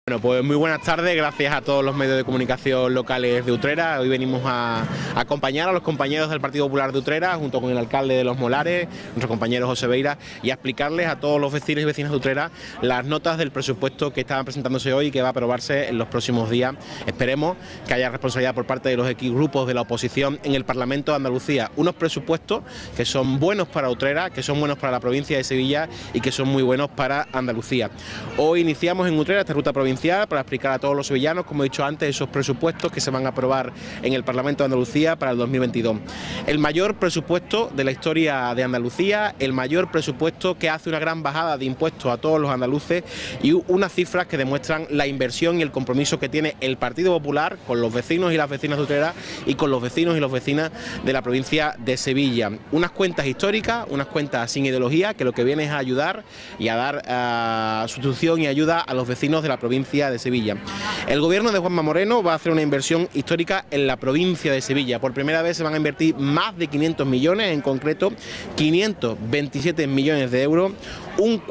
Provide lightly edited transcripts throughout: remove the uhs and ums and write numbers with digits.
Bueno, pues muy buenas tardes, gracias a todos los medios de comunicación locales de Utrera. Hoy venimos a acompañar a los compañeros del Partido Popular de Utrera, junto con el alcalde de Los Molares, nuestro compañero José Beira, y a explicarles a todos los vecinos y vecinas de Utrera las notas del presupuesto que estaban presentándose hoy y que va a aprobarse en los próximos días. Esperemos que haya responsabilidad por parte de los grupos de la oposición en el Parlamento de Andalucía. Unos presupuestos que son buenos para Utrera, que son buenos para la provincia de Sevilla y que son muy buenos para Andalucía. Hoy iniciamos en Utrera esta ruta provincial para explicar a todos los sevillanos, como he dicho antes, esos presupuestos que se van a aprobar en el Parlamento de Andalucía para el 2022. El mayor presupuesto de la historia de Andalucía, el mayor presupuesto que hace una gran bajada de impuestos a todos los andaluces y unas cifras que demuestran la inversión y el compromiso que tiene el Partido Popular con los vecinos y las vecinas de Utrera y con los vecinos y las vecinas de la provincia de Sevilla. Unas cuentas históricas, unas cuentas sin ideología, que lo que viene es a ayudar y a dar sustitución y ayuda a los vecinos de la provincia de Sevilla. El gobierno de Juanma Moreno va a hacer una inversión histórica en la provincia de Sevilla. Por primera vez se van a invertir más de 500 millones, en concreto 527 millones de euros, un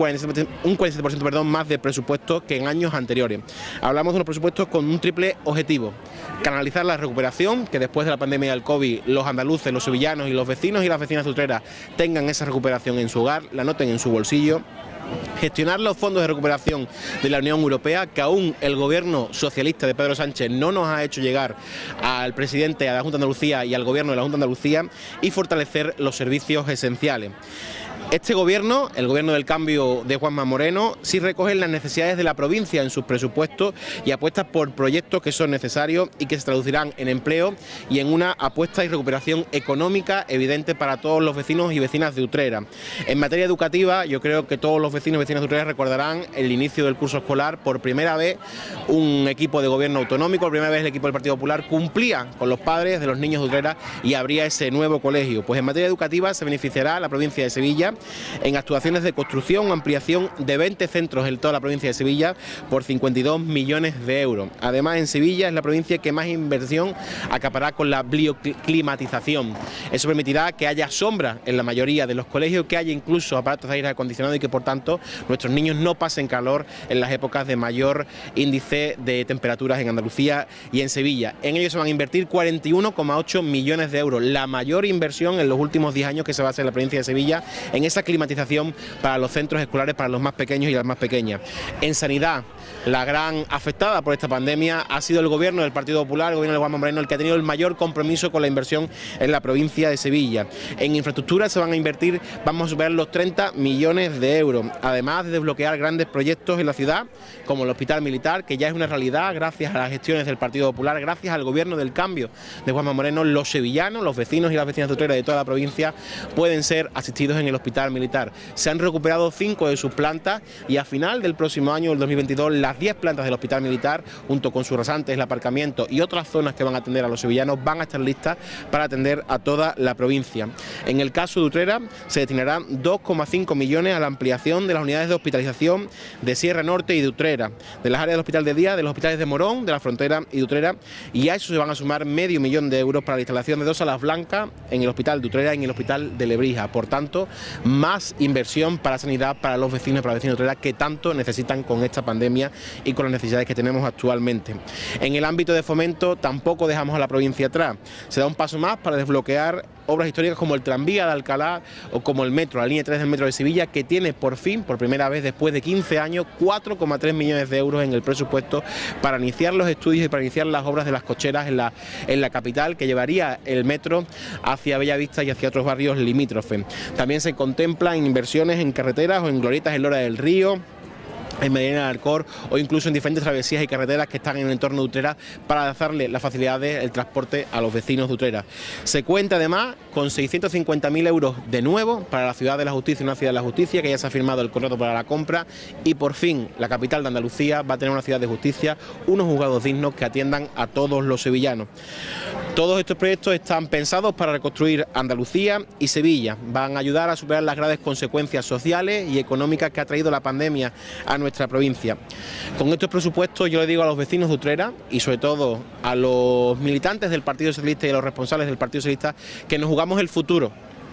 47% más de presupuesto que en años anteriores. Hablamos de unos presupuestos con un triple objetivo: canalizar la recuperación, que después de la pandemia del COVID los andaluces, los sevillanos y los vecinos y las vecinas de Utrera tengan esa recuperación en su hogar, la noten en su bolsillo. Gestionar los fondos de recuperación de la Unión Europea, que aún el gobierno socialista de Pedro Sánchez no nos ha hecho llegar al presidente, a la Junta de Andalucía y al gobierno de la Junta de Andalucía, y fortalecer los servicios esenciales. Este gobierno, el gobierno del cambio de Juanma Moreno, sí recoge las necesidades de la provincia en sus presupuestos y apuesta por proyectos que son necesarios y que se traducirán en empleo y en una apuesta y recuperación económica evidente para todos los vecinos y vecinas de Utrera. En materia educativa, yo creo que todos los vecinos y vecinas de Utrera recordarán el inicio del curso escolar. Por primera vez un equipo de gobierno autonómico, por primera vez el equipo del Partido Popular cumplía con los padres de los niños de Utrera y habría ese nuevo colegio. Pues en materia educativa se beneficiará la provincia de Sevilla en actuaciones de construcción o ampliación de 20 centros en toda la provincia de Sevilla por 52 millones de euros. Además, en Sevilla es la provincia que más inversión acapará con la bioclimatización. Eso permitirá que haya sombra en la mayoría de los colegios, que haya incluso aparatos de aire acondicionado y que por tanto nuestros niños no pasen calor en las épocas de mayor índice de temperaturas en Andalucía y en Sevilla. En ello se van a invertir 41,8 millones de euros, la mayor inversión en los últimos 10 años que se va a hacer en la provincia de Sevilla en esa climatización para los centros escolares, para los más pequeños y las más pequeñas. En sanidad, la gran afectada por esta pandemia ha sido el gobierno del Partido Popular, el gobierno de Juanma Moreno, el que ha tenido el mayor compromiso con la inversión en la provincia de Sevilla. En infraestructura se van a invertir, vamos a superar los 30 millones de euros, además de desbloquear grandes proyectos en la ciudad, como el Hospital Militar, que ya es una realidad gracias a las gestiones del Partido Popular, gracias al gobierno del cambio de Juanma Moreno. Los sevillanos, los vecinos y las vecinas de Utrera de toda la provincia pueden ser asistidos en el Hospital Militar. Se han recuperado 5 de sus plantas y a final del próximo año, el 2022, las 10 plantas del Hospital Militar, junto con sus rasantes, el aparcamiento y otras zonas que van a atender a los sevillanos, van a estar listas para atender a toda la provincia. En el caso de Utrera, se destinarán 2,5 millones a la ampliación de las unidades de hospitalización de Sierra Norte y de Utrera, de las áreas del Hospital de Día, de los hospitales de Morón, de la Frontera y de Utrera, y a eso se van a sumar medio millón de euros para la instalación de 2 salas blancas en el Hospital de Utrera y en el Hospital de Lebrija. Por tanto, más inversión para sanidad para los vecinos y para los vecinos de Utrera, que tanto necesitan con esta pandemia y con las necesidades que tenemos actualmente. En el ámbito de fomento tampoco dejamos a la provincia atrás. Se da un paso más para desbloquear obras históricas como el tranvía de Alcalá o como el metro, la línea 3 del metro de Sevilla, que tiene por fin, por primera vez después de 15 años, 4,3 millones de euros en el presupuesto para iniciar los estudios y para iniciar las obras de las cocheras en la capital, que llevaría el metro hacia Bellavista y hacia otros barrios limítrofes. También se contemplan inversiones en carreteras o en glorietas en Lora del Río, en Medina del Alcor o incluso en diferentes travesías y carreteras que están en el entorno de Utrera para darle las facilidades del transporte a los vecinos de Utrera. Se cuenta además con 650.000 euros de nuevo para la Ciudad de la Justicia, una ciudad de la justicia que ya se ha firmado el contrato para la compra, y por fin la capital de Andalucía va a tener una ciudad de justicia, unos juzgados dignos que atiendan a todos los sevillanos. Todos estos proyectos están pensados para reconstruir Andalucía y Sevilla, van a ayudar a superar las graves consecuencias sociales y económicas que ha traído la pandemia a nuestra provincia. Con estos presupuestos yo le digo a los vecinos de Utrera y sobre todo a los militantes del Partido Socialista y a los responsables del Partido Socialista que nos jugamos el futuro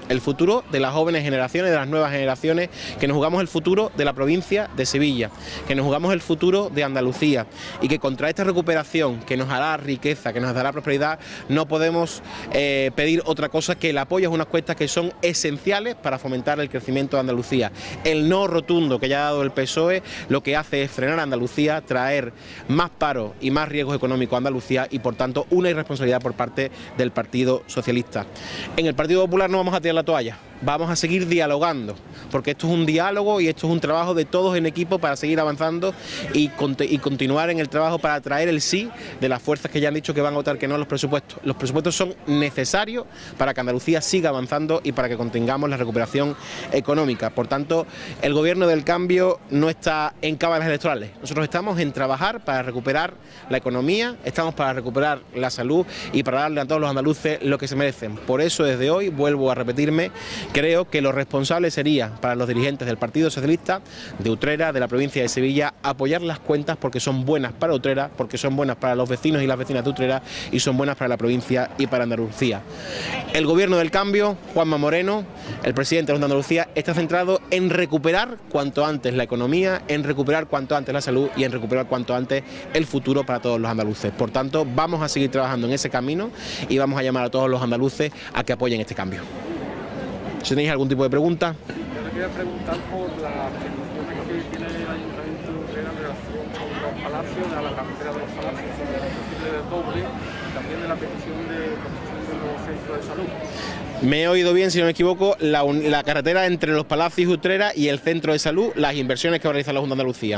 el futuro de las jóvenes generaciones, de las nuevas generaciones, que nos jugamos el futuro de la provincia de Sevilla, que nos jugamos el futuro de Andalucía y que contra esta recuperación que nos hará riqueza, que nos dará prosperidad, no podemos pedir otra cosa que el apoyo a unas cuestas que son esenciales para fomentar el crecimiento de Andalucía. El no rotundo que ya ha dado el PSOE lo que hace es frenar a Andalucía, traer más paro y más riesgos económicos a Andalucía y por tanto una irresponsabilidad por parte del Partido Socialista. En el Partido Popular no vamos a tirar la toalla. Vamos a seguir dialogando, porque esto es un diálogo y esto es un trabajo de todos en equipo para seguir avanzando y continuar en el trabajo para traer el sí de las fuerzas que ya han dicho que van a votar que no a los presupuestos. Los presupuestos son necesarios para que Andalucía siga avanzando y para que contengamos la recuperación económica. Por tanto, el Gobierno del Cambio no está en cábalas electorales. Nosotros estamos en trabajar para recuperar la economía, estamos para recuperar la salud y para darle a todos los andaluces lo que se merecen. Por eso, desde hoy, vuelvo a repetirme, creo que lo responsable sería para los dirigentes del Partido Socialista de Utrera, de la provincia de Sevilla, apoyar las cuentas porque son buenas para Utrera, porque son buenas para los vecinos y las vecinas de Utrera y son buenas para la provincia y para Andalucía. El Gobierno del Cambio, Juanma Moreno, el presidente de Andalucía, está centrado en recuperar cuanto antes la economía, en recuperar cuanto antes la salud y en recuperar cuanto antes el futuro para todos los andaluces. Por tanto, vamos a seguir trabajando en ese camino y vamos a llamar a todos los andaluces a que apoyen este cambio. Si tenéis algún tipo de pregunta. Yo le quería preguntar por las peticiones que tiene el Ayuntamiento de Utrera en relación con los palacios, de la carretera de los palacios, sobre el posible doble, y también de la petición de construcción de los centros de salud. Me he oído bien, si no me equivoco, la carretera entre los palacios y Utrera y el centro de salud, las inversiones que va a realizar la Junta de Andalucía.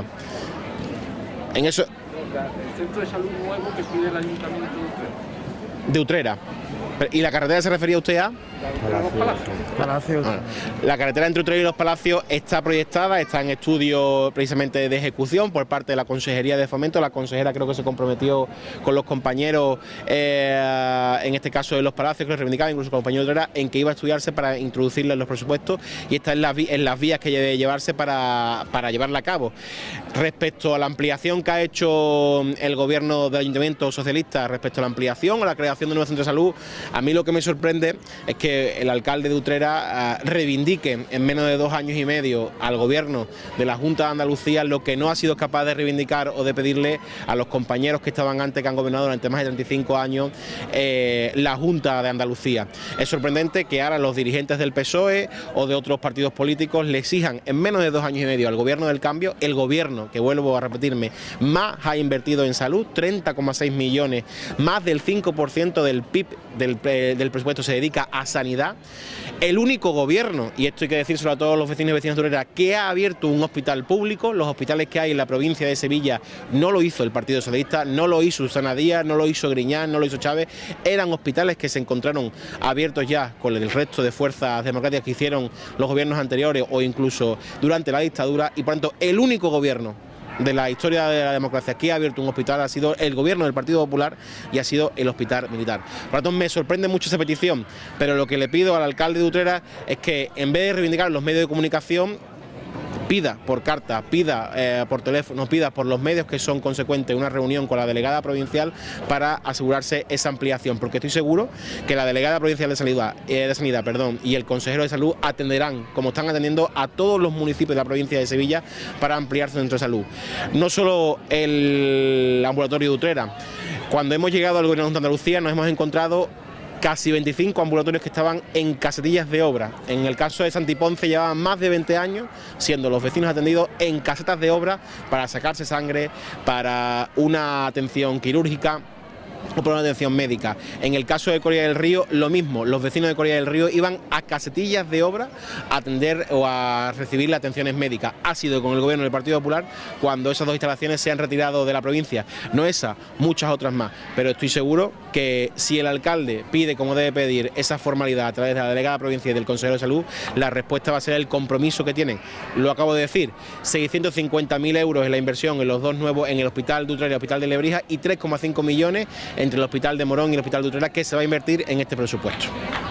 En eso. El centro de salud nuevo que pide el Ayuntamiento de Utrera. De Utrera. ¿Y la carretera se refería usted a? Palacios. La carretera entre Utrera y los Palacios está proyectada, está en estudio precisamente de ejecución por parte de la Consejería de Fomento. La consejera creo que se comprometió con los compañeros, en este caso de los Palacios, que lo reivindicaba, incluso con el compañero de Utrera, en que iba a estudiarse para introducirla en los presupuestos y está en las vías que debe llevarse para llevarla a cabo. Respecto a la ampliación que ha hecho el Gobierno del Ayuntamiento Socialista, respecto a la ampliación o la creación de nuevos centros de salud, a mí lo que me sorprende es que el alcalde de Utrera reivindique en menos de 2 años y medio al Gobierno de la Junta de Andalucía lo que no ha sido capaz de reivindicar o de pedirle a los compañeros que estaban antes, que han gobernado durante más de 35 años, la Junta de Andalucía. Es sorprendente que ahora los dirigentes del PSOE o de otros partidos políticos le exijan en menos de 2 años y medio al Gobierno del Cambio, el Gobierno, que vuelvo a repetirme, más ha invertido en salud, 30,6 millones, más del 5% del PIB del presupuesto se dedica a sanidad. El único gobierno, y esto hay que decírselo a todos los vecinos y vecinas de Utrera, que ha abierto un hospital público. Los hospitales que hay en la provincia de Sevilla no lo hizo el Partido Socialista, no lo hizo Susana Díaz, no lo hizo Griñán, no lo hizo Chávez. Eran hospitales que se encontraron abiertos ya con el resto de fuerzas democráticas que hicieron los gobiernos anteriores o incluso durante la dictadura, y por tanto el único gobierno de la historia de la democracia que ha abierto un hospital ha sido el Gobierno del Partido Popular y ha sido el Hospital Militar. Por lo tanto, me sorprende mucho esa petición, pero lo que le pido al alcalde de Utrera es que, en vez de reivindicar los medios de comunicación, pida por carta, pida por teléfono, pida por los medios que son consecuentes una reunión con la delegada provincial para asegurarse esa ampliación, porque estoy seguro que la delegada provincial de sanidad y el consejero de salud atenderán, como están atendiendo, a todos los municipios de la provincia de Sevilla para ampliar su centro de salud. No solo el ambulatorio de Utrera. Cuando hemos llegado al Gobierno de Andalucía nos hemos encontrado casi 25 ambulatorios que estaban en casetillas de obra. En el caso de Santiponce llevaban más de 20 años siendo los vecinos atendidos en casetas de obra para sacarse sangre, para una atención quirúrgica o por una atención médica. En el caso de Coria del Río, lo mismo, los vecinos de Coria del Río iban a casetillas de obra a atender o a recibir las atenciones médicas. Ha sido con el Gobierno del Partido Popular cuando esas 2 instalaciones se han retirado de la provincia. No esa, muchas otras más, pero estoy seguro que si el alcalde pide, como debe pedir, esa formalidad a través de la delegada provincial y del consejero de salud, la respuesta va a ser el compromiso que tienen. Lo acabo de decir, 650.000 euros en la inversión en los 2 nuevos, en el Hospital de Utrera y el Hospital de Lebrija, y 3,5 millones entre el Hospital de Morón y el Hospital de Utrera, que se va a invertir en este presupuesto.